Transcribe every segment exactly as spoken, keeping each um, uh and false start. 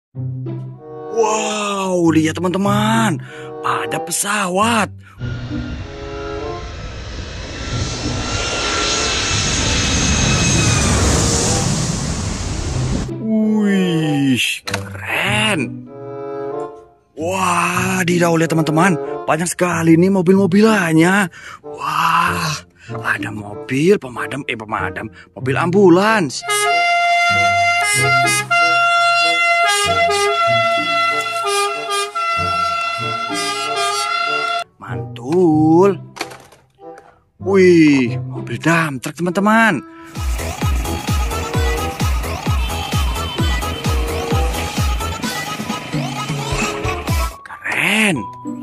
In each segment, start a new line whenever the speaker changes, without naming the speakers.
Wow, lihat teman-teman, ada pesawat. Wih, keren. Wah, didau lihat teman-teman, banyak sekali nih mobil-mobilannya. Wah, ada mobil pemadam, eh pemadam, mobil ambulans. Mantul. Wih, mobil dump truck teman-teman. Keren.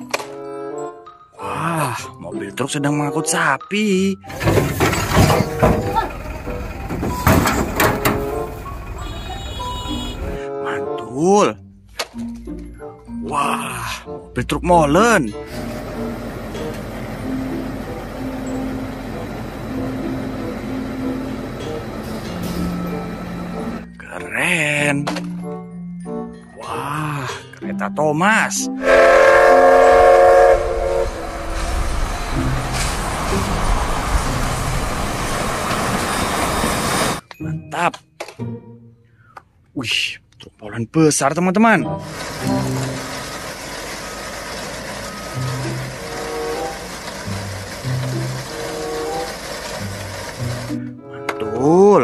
Wah, mobil truk sedang mengangkut sapi. Mantul. Wah, mobil truk molen. Keren. Wah, kereta Thomas. Mantap. Wih, truk molen besar teman-teman. Mantul.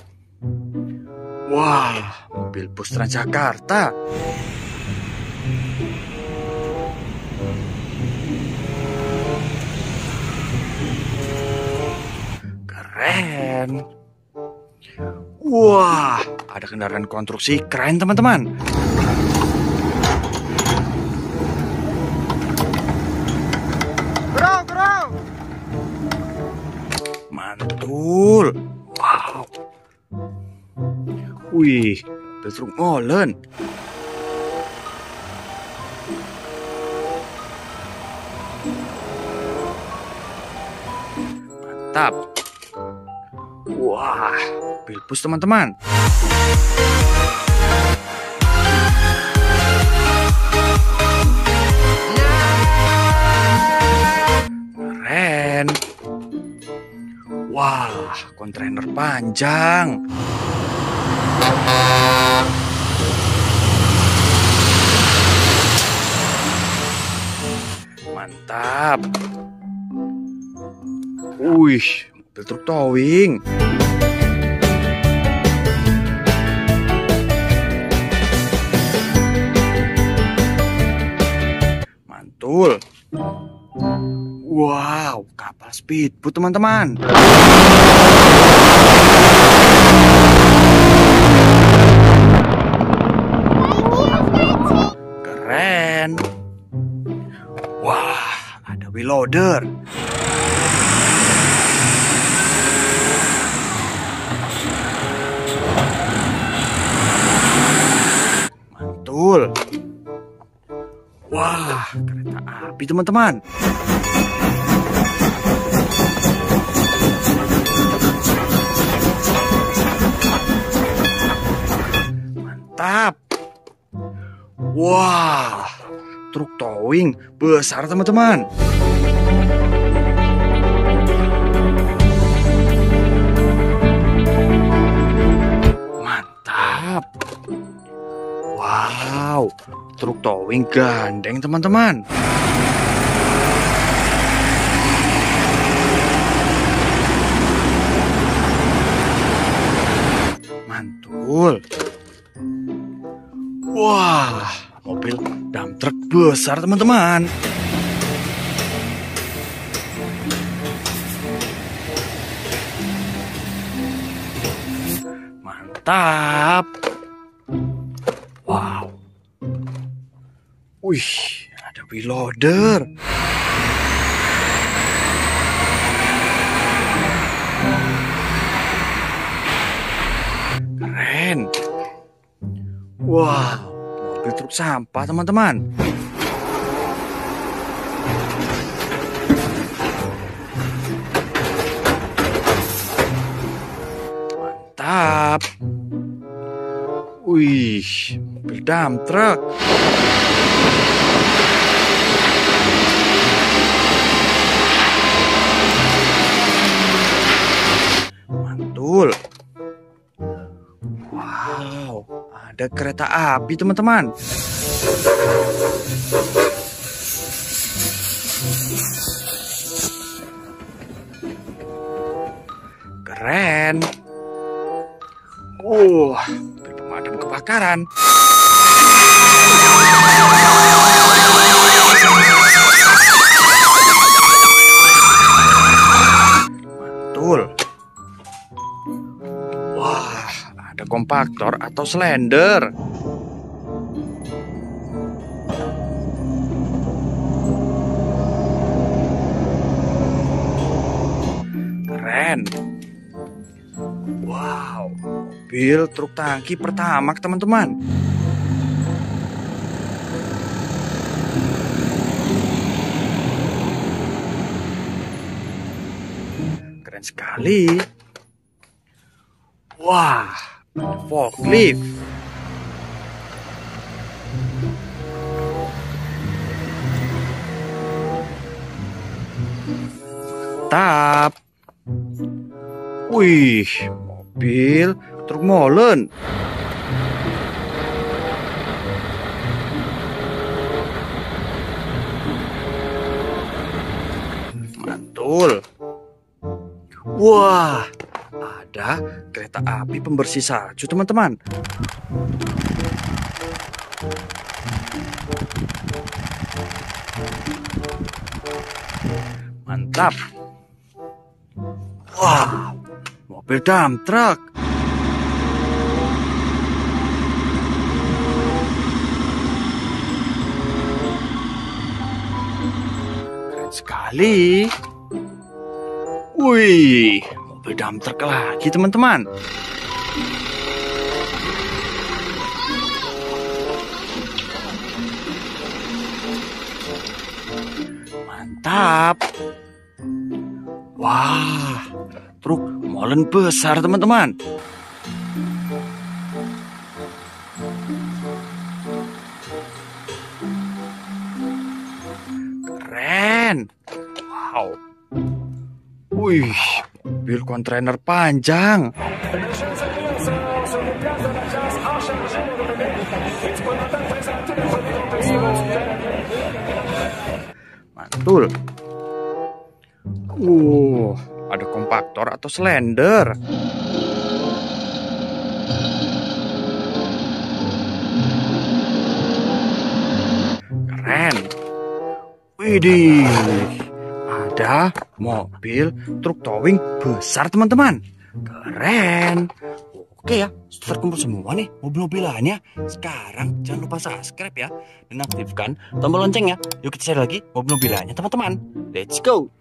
Wah, mobil bus Transjakarta. Keren. Wah, ada kendaraan konstruksi keren teman-teman.
Bro, bro.
Mantul. Wow. Wih, mobil truk molen. Mantap. Wah, mobil bus teman-teman. Keren. Wah, kontainer panjang. Mantap. Wih, mobil truk towing. Mantul. Wow, kapal speedboat teman-teman. Keren. Wah, ada wheel loader. Mantul. Wah, kereta api teman-teman. Mantap. Wah, truk towing besar teman-teman. Mantap. Wow, truk towing gandeng teman-teman. Mantul. Wah, mobil dump truck besar teman-teman. Mantap. Wow. Wih, ada wheel loader. Keren. Wow, mobil truk sampah teman-teman. Mantap. Wih, mobil dump truck. Mantul. Wow, ada kereta api, teman-teman. Keren. Wah, mobil pemadam kebakaran. Mantul. Wah, ada kompaktor atau slender. Keren. Wow, mobil truk tangki pertama, teman-teman. Keren sekali. Wah, ada forklift. Mantap. Wih, mobil truk molen. Mantul. Wah, ada kereta api pembersih salju, teman-teman. Mantap. Wah, mobil dump truck. Keren sekali. Wih, mobil dump truck lagi, teman-teman. Mantap. Wah, truk molen besar, teman-teman. Keren. Wow. Wih, mobil kontainer panjang. Mantul. Uh, ada kompaktor atau slender. Keren. Widih, ada mobil truk towing besar, teman-teman. Keren. Oke ya, sudah terkumpul semua nih mobil-mobilannya. Sekarang jangan lupa subscribe ya, dan aktifkan tombol loncengnya. Yuk kita cari lagi mobil-mobilannya, teman-teman. Let's go.